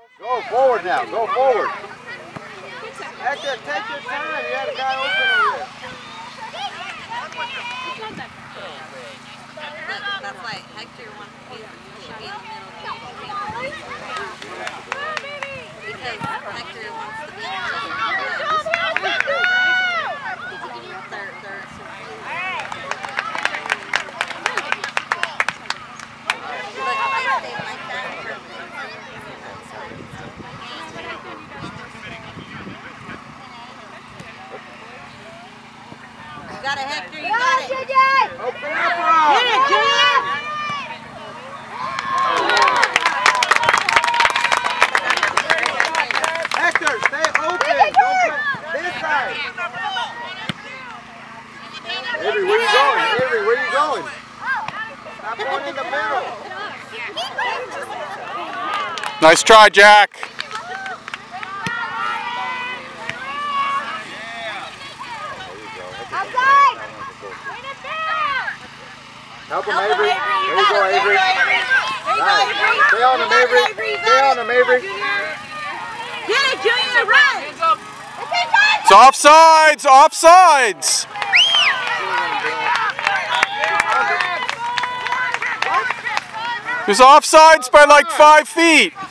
Go forward now. Go forward. Hector, take your time. You had a guy open over there. That's why Hector wants to be in the middle. Because Hector wants to be in the middle. You got it, Hector, you got it. Open up, Rob. Hit it, Julian. Hector, stay open. Don't put this side. Avery, where you going? Avery, where you going? Stop going in the middle. Nice try, Jack. Help him, Avery. There you go, Avery. Nice. Stay on him, Avery. Stay on him, Avery. Get it, Julian, run. It's offsides, offsides. There's offsides by like 5 feet.